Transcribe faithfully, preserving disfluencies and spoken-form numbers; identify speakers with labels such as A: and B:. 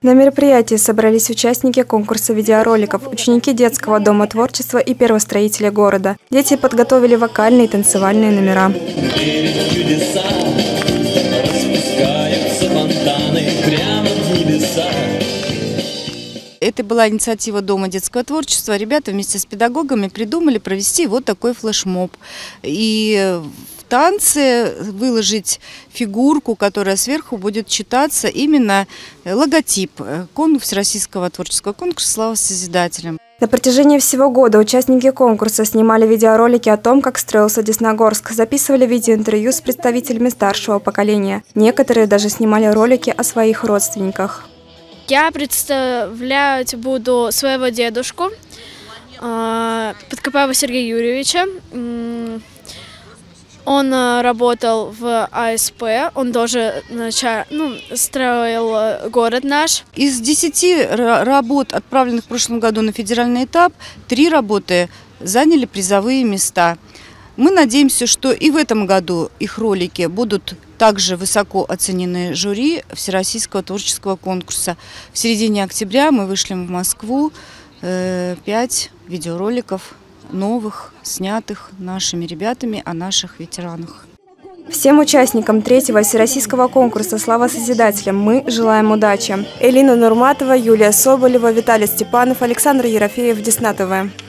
A: На мероприятии собрались участники конкурса видеороликов, ученики детского дома творчества и первостроители города. Дети подготовили вокальные и танцевальные номера.
B: Это была инициатива Дома детского творчества. Ребята вместе с педагогами придумали провести вот такой флешмоб. И в танце выложить фигурку, которая сверху будет читаться именно логотип Всероссийского творческого конкурса «Слава Созидателям».
A: На протяжении всего года участники конкурса снимали видеоролики о том, как строился Десногорск, записывали видеоинтервью с представителями старшего поколения. Некоторые даже снимали ролики о своих родственниках.
C: Я представлять буду своего дедушку, Подкопаева Сергея Юрьевича. Он работал в А Эс Пэ, он тоже ну, строил город наш.
B: Из десяти работ, отправленных в прошлом году на федеральный этап, три работы заняли призовые места. Мы надеемся, что и в этом году их ролики будут также высоко оценены жюри Всероссийского творческого конкурса. В середине октября мы вышлем в Москву пять видеороликов новых, снятых нашими ребятами о наших ветеранах.
A: Всем участникам третьего всероссийского конкурса «Слава Созидателям» мы желаем удачи. Элина Нурматова, Юлия Соболева, Виталий Степанов, Александр Ерофеев, Десна тэ вэ.